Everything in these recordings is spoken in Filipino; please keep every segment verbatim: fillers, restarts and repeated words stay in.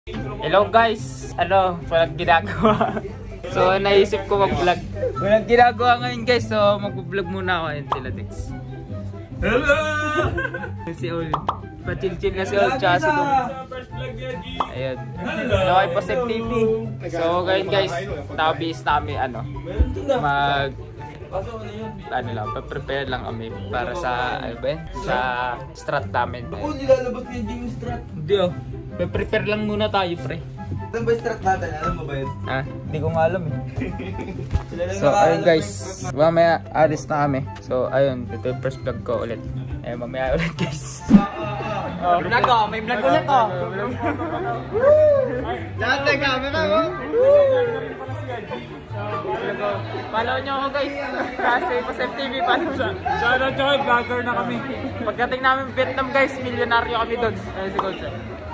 Hello guys! Ano, walang ginagawa. So naisip ko mag-vlog. Walang ginagawa ngayon guys, so mag-vlog muna ako. Ayun sila Dex. Hello! Si Ol. Pa-chill-chill na si Ol, tsaka si Dum. Ayun. Hello kay Posep T V. So ngayon guys, nabis namin ano, mag... ano lang, pa-prepare lang kami para sa, ano ba yun? Sa strat namin. Ako, nilalabas niya yung strat. Hindi oh. Pa-prepare lang muna tayo, pre. Ano ba yung strat natin? Alam mo ba yun? Ha? Hindi ko nga alam eh. So ayun guys, mamaya alis na kami. So ayun, ito yung first vlog ko ulit. Eh mamaya ulit guys. Oh, vlog ko, may vlog ulit oh. Dati camera mo. Follow nyo ako guys. Kasi Posep T V follow siya. Shoutout siya, vlogger na kami. Pagdating namin Vietnam guys, milyonaryo kami doon. Ayun si Coach.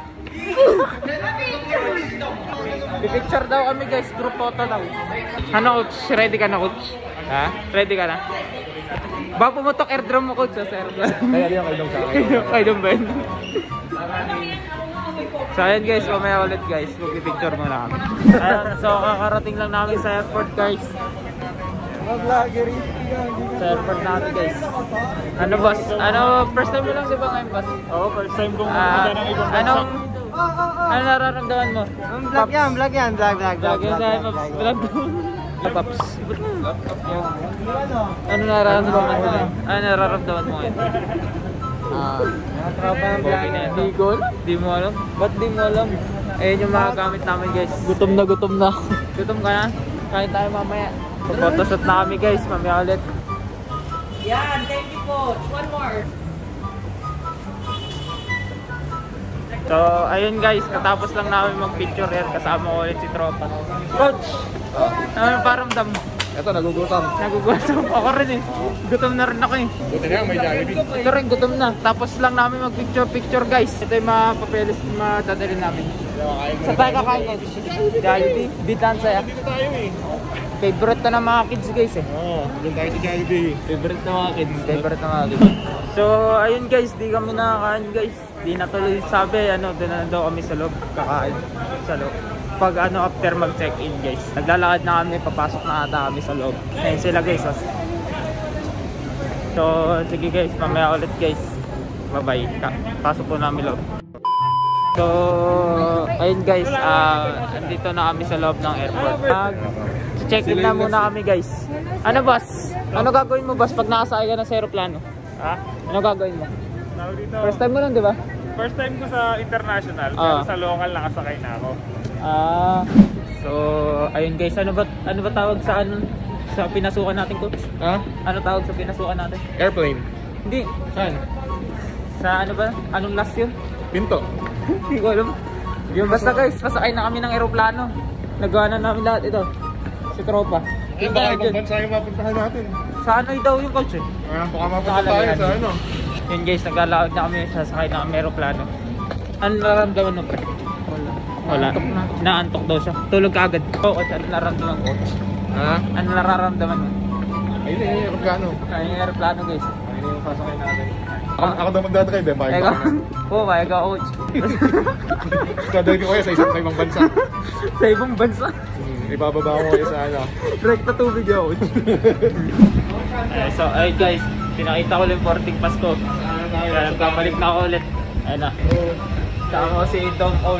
Picture daw kami guys, group photo daw. Ano Coach? Ready ka na Coach? Ha? Ready ka na? Ba pumutok airdrop mo Coach sa airdrop. Kaya di ako ilong sa akin. Kaya dong Ben. So ayan guys, mamaya ulit guys, mag-picture muna kami. Ayan, so kakarating lang namin sa airport guys. Mag-vlogger Sa airport natin guys. Ano boss? Ano, first time mo lang diba ngayon boss? Oo, first time kong Ah, pumunta ng ibang bansa. anong, ano nararamdaman mo? Vlog yan, vlog yan, vlog, vlog, Vlog yun dahil Paps, vlog Paps. Ano nararamdaman mo? Ano nararamdaman mo ngayon? Ah, mga tropa ng vlog na ito. Di ko alam. Di mo alam? Ba't di mo alam? Ayun yung mga gamit namin guys. Gutom na gutom na. Gutom ka na? Kain tayo mamaya. Photoshoot na kami guys, mamaya ulit. Yan, thank you coach. One more. So, ayun guys, katapos lang namin mag-picture yan, kasama ko ulit si Tropa. Coach! Oh. Ano paramdam mo? Ito, nagugutom. Nagugutom ako rin eh. Gutom na rin ako eh. Buti na may Jollibee. Ito rin, gutom na. Tapos lang namin mag-picture-picture guys. Ito yung mga papeles na madadalhin namin. Sa tayo kakain coach? Jollibee? Bitan saya. Dito tayo eh. Favorite to ng mga kids guys eh. Oo, doon tayo sa Jollibee. Favorite ng mga kids. Favorite ng mga kids. So, ayun guys, di kami nakakain guys. Di na tuloy sabi, ano, doon na daw kami sa loob. Kakain sa loob. Pag ano, after mag-check-in guys. Naglalakad na kami, papasok na ata kami sa loob. Ayun sila guys. Oh. So, sige guys, mamaya ulit guys. Bye-bye. Pasok po namin loob. So, ayun guys, ah, uh, andito na kami sa loob ng airport. Mag-check-in na muna kami guys. Ano boss? Ano gagawin mo boss pag nakasakay ka na sa aeroplano? Ha? Ano gagawin mo? Dito. First time mo lang, di ba? First time ko sa international, Ah. pero sa local nakasakay na ako. Ah, so ayun guys, ano ba ano ba tawag sa ano sa pinasukan natin coach? Ha? Ano tawag sa pinasukan natin? Airplane. Hindi. Saan? Sa ano ba? Anong last yun? Pinto. Hindi ko alam. Yung basta guys, pasakay na kami ng eroplano. Nagawa na namin lahat ito. Si Tropa. Yung baka ibang bansa yung mapuntahan natin. Sa ano daw yung coach eh? Ah, baka mapunta tayo sa ano. Yun guys, naglalakad na kami, sasakay na kami aeroplano. Ano nararamdaman mo pre? Wala. Wala. Na. Naantok daw siya. Tulog ka agad. Oo, coach, ano nararamdaman ko? Ha? Ano nararamdaman mo? Ayun eh, yung aeroplano. Ayun yung aeroplano guys. Ayun yung sasakay natin. Ako, ako daw magdadrive eh, bakit Ikaw? ako? Oo, kaya ka coach. Dadrive ko kayo sa isang ibang bansa. Sa ibang bansa. Hmm, ibababa ko kayo sa ano. Direct na tubig ako coach. Ay, so, ay guys, pinakita ko lang porting pass ko. Kaya nagkamalik na ako ulit. Ayun na. Saka ko si Dom All.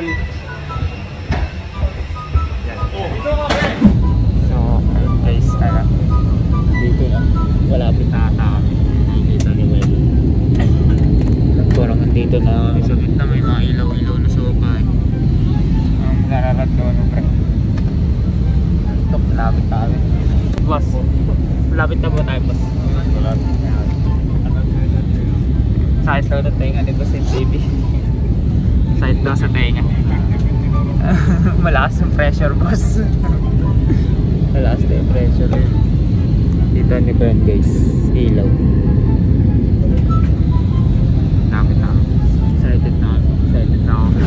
So, ayun guys, kaya dito na. Malapit na ata kami. Dito ni Mel. Parang nandito na kami sa gitna. May mga ilaw-ilaw na sopa eh. Ang nararat doon ng pre. Ito, malapit na kami. Boss, malapit na ba tayo boss? Malapit. Sakit daw na tenga ni Boss T V. Sakit daw sa tenga. Malakas yung pressure boss. Malakas na yung pressure. Dito ni Ben guys, ilaw. Lapit na ako. Excited na ako. Excited na ako.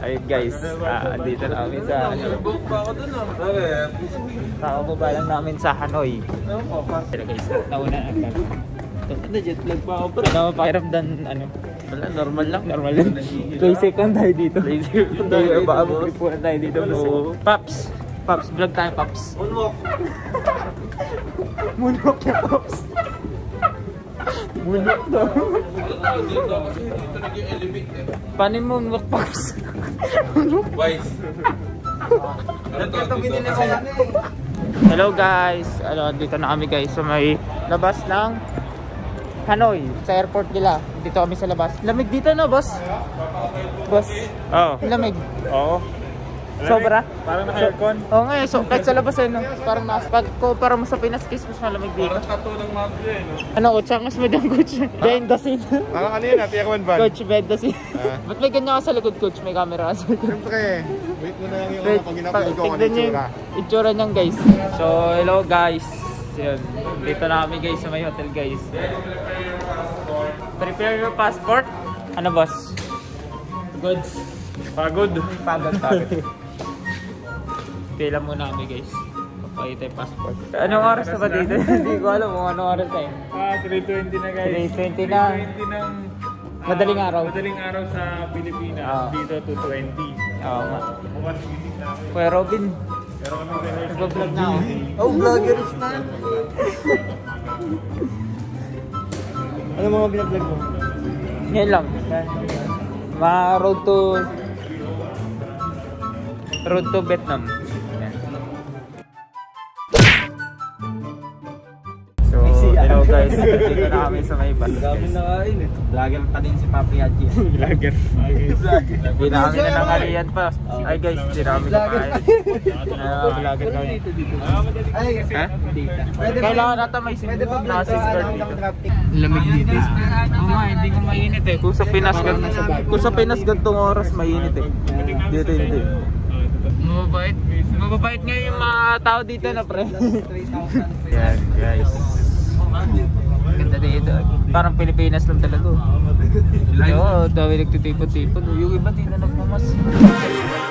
Ayun guys, ah, dito na kami sa ano. Kakababa lang namin sa Hanoi. Pero guys, nauna na agad. Ano, jet lag pa ako bro. Ano, pakiramdam, ano? Wala, normal lang. Normal lang. Play second tayo dito. Play second tayo. Baka mag-repuan tayo dito. Paps! Paps, vlog tayo, Paps. Moonwalk. Moonwalk ya, Paps. Moonwalk daw. Paano yung moonwalk, Paps? Wise. Hello guys. Ano, dito na kami guys sa may labas ng Hanoi. Sa airport nila. Dito kami sa labas. Lamig dito na, boss. Boss. Oo. Lamig. Oo. Sobra? Parang naka-aircon. Oo nga eh. So, kahit sa labas eh, no? Parang mas, pag ko para mo sa Pinas kiss, mas malamig dito. Parang tattoo ng mablo eh, no? Ano, utsangas mo dyan, coach? Behind the scene. Parang ano yun, Ate Ekman Van? Coach, behind the scene. Ah. Ba't may ganyan ka sa likod, coach? May camera ka sa likod. Siyempre, wait mo na lang yung Wait, ano, pag ginapagod ko tignan niyo kanitsura. yung itsura niyan guys. So, hello guys. Yun. Dito na kami guys sa may hotel guys. Prepare your passport. Ano boss? Goods. Pagod. Pagod, pagod. Pila muna kami guys. Papakita yung passport. Anong oras na ba dito? Hindi ko alam kung anong oras tayo. Ah, three twenty na guys. three twenty na. three twenty ng ah, Madaling araw. Madaling araw sa Pilipinas. Ah. Dito two twenty. Oo nga. Bukas meeting namin. Kuya Robin. Pero kami rehearse. Nag-vlog na ako. Oh, vloggers na. Ano mga binablog mo? Ngayon lang. Mga road to road to Vietnam. So, hello guys. Dito na kami sa may bus. Dami na kain eh. Vlogger pa din si Papi Haji. Vlogger. Hindi na kami na nangalian pa. Ay guys, hindi na kami kumain. Vlogger kami. Ay, Ha? Kailangan natin may naka-safeguard dito. lamig dito. Oo nga, hindi ko mainit eh. Kung sa Pinas, kung sa Pinas gantong oras, mainit eh. Dito hindi. Mababait. Mababait nga yung mga tao dito na pre. Yan guys. Ganda dito. Parang Pilipinas lang talaga. Oo, dami nagtitipon-tipon. Yung iba di na nagmamas.